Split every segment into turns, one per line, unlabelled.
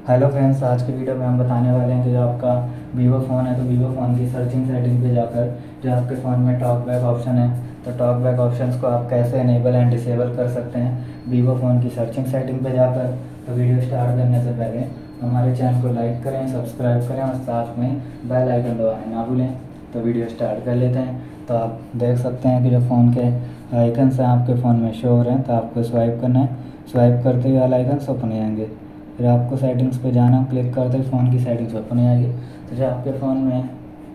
Hello friends, आज की video में हम बताने वाले हैं कि जो आपका वीवो फ़ोन है तो वीवो फ़ोन की सर्चिंग सेटिंग पे जाकर जो आपके फ़ोन में टॉक बैक ऑप्शन है तो टॉक बैक ऑप्शंस को आप कैसे इनेबल एंड डिसेबल कर सकते हैं वीवो फ़ोन की सर्चिंग सेटिंग पे जाकर। तो वीडियो स्टार्ट करने से पहले हमारे चैनल को लाइक करें, सब्सक्राइब करें और साथ में बेल आइकन दबाना ना भूलें। तो वीडियो स्टार्ट कर लेते हैं। तो आप देख सकते हैं कि जो फ़ोन के आइकन्स हैं आपके फ़ोन में शो हो रहे हैं, तो आपको स्वाइप करना है। स्वाइप करते हुए वाला आइकन्स ओपन हो जाएंगे। फिर आपको सेटिंग्स पे जाना, क्लिक करते ही फ़ोन की सेटिंग्स ओपन हो जाएगी। तो जो आपके फ़ोन में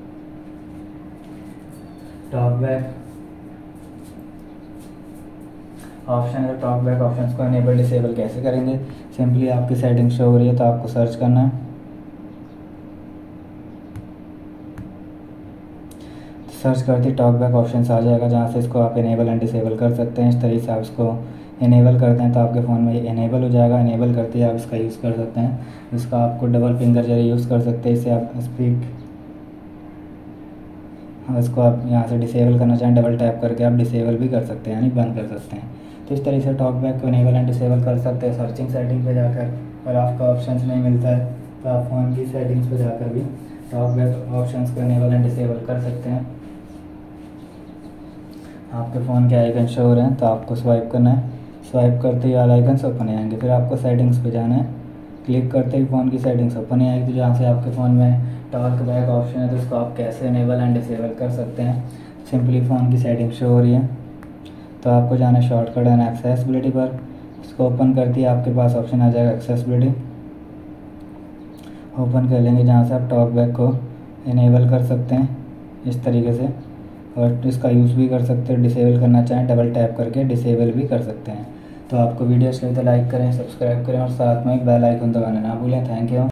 टॉक बैक ऑप्शन है, टॉक बैक ऑप्शंस को इनेबल डिसेबल कैसे करेंगे। सिंपली आपकी सेटिंग शो हो रही है तो आपको सर्च करना है। सर्च करते ही टॉक बैक ऑप्शंस आ जाएगा, जहाँ से इसको आप इनेबल एंड डिसेबल कर सकते हैं। इस तरीके से आप इसको इनेबल करते हैं तो आपके फ़ोन में ये इनेबल हो जाएगा। इनेबल करते ही आप इसका यूज़ कर सकते हैं। इसका आपको डबल फिंगर जरिए यूज़ कर सकते हैं। इससे आप स्पीक इसको आप यहाँ से डिसेबल करना चाहें, डबल टैप करके आप डिसेबल भी कर सकते हैं, यानी बंद कर सकते हैं। तो इस तरीके से टॉक बैक को इनेबल एंड डिसेबल कर सकते हैं सर्चिंग सेटिंग पे जाकर। और आपका ऑप्शंस नहीं मिलता है तो आप फ़ोन की सेटिंग्स पे जाकर भी टॉक बैक ऑप्शंस को इनेबल एंड डिसेबल कर सकते हैं। आपके फ़ोन के आइकन शो हो रहे हैं तो आपको स्वाइप करना है। स्वाइप करते ही वाला आइकन ओपन हो जाएंगे। फिर आपको सेटिंग्स पे जाना है। क्लिक करते ही फ़ोन की सेटिंग्स ओपन हो जाएगी। तो जहाँ से आपके फ़ोन में टॉक बैक ऑप्शन है तो उसको आप कैसे इनेबल एंड डिसेबल कर सकते हैं। सिंपली फ़ोन की सेटिंग शो हो रही है तो आपको जाना है शॉर्टकट एंड एक्सेसिबिलिटी पर। इसको ओपन करते ही आपके पास ऑप्शन आ जाएगा एक्सेसिबिलिटी। ओपन कर लेंगे, जहाँ से आप टॉक बैक को इनेबल कर सकते हैं इस तरीके से। और इसका यूज़ भी कर सकते हैं, डिसेबल करना चाहें डबल टैप करके डिसेबल भी कर सकते हैं। तो आपको वीडियो अच्छी लगे तो लाइक करें, सब्सक्राइब करें और साथ में एक बेल आइकन दबाना ना भूलें। Thank you.